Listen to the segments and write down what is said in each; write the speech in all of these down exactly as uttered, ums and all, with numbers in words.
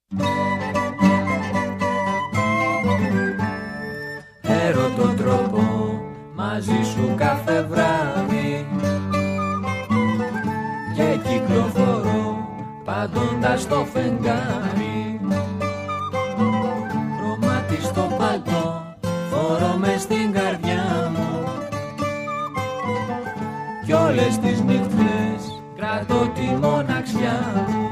Έρωτο τρόπο μαζί σου κάθε βράδυ και κυκλοφορώ πάντοντας το φεγγάρι. Χρωματιστό παλτό φορώ μες στην καρδιά μου κι όλες τις νύχτες κρατώ τη μοναξιά μου.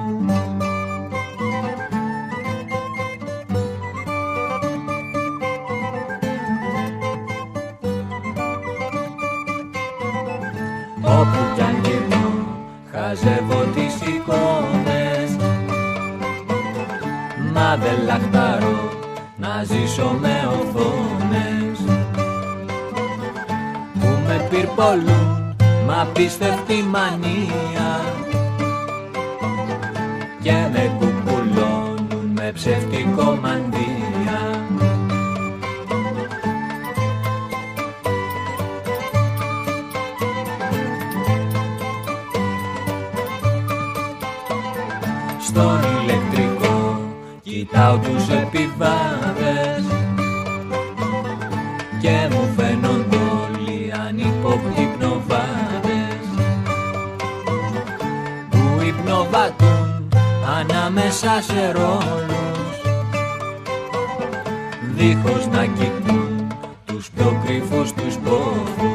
Όπου κι αν γυρνώ χαζεύω τις εικόνες, μα δεν λαχτάρω να ζήσω με οθόνες που με πυρπολούν μ' απίστευτη μανία και με κουκουλώνουν με ψευτικό μανδύα. Στον ηλεκτρικό κοιτάω τους επιβάτες και μου φαίνονται όλοι ανυπόπτοι πνοβάτες που υπνοβατούν ανάμεσα σε ρόλους δίχως να κοιτούν τους πιο κρυφούς τους πόθους.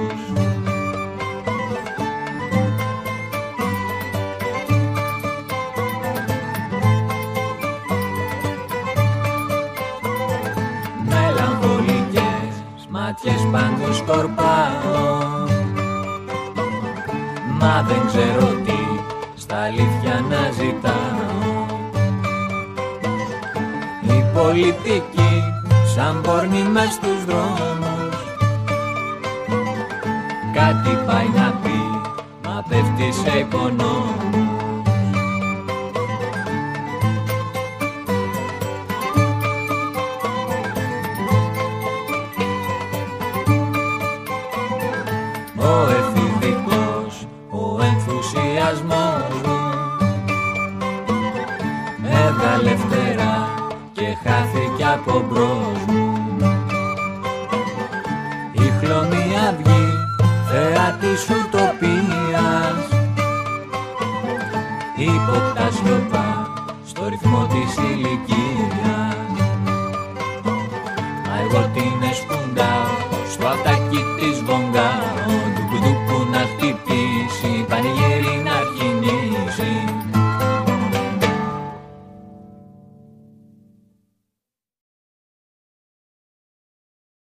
Μάτιες πάντως σκορπάω, μα δεν ξέρω τι στα αλήθεια να ζητάω. Η πολιτική σαν πόρνη μες στους δρόμους κάτι πάει να πει, μα πέφτει σε οικονόμους. Ο εφηβικός, ο ενθουσιασμός μου έβγαλε φτερά και χάθηκε από μπρος μου. Η χλωμή αυγή, θεά της ουτοπίας, ύποπτα σιωπά στο ρυθμό της ηλικίας. Μα εγώ την εσκουντάω στο αυτάκι της βογγάω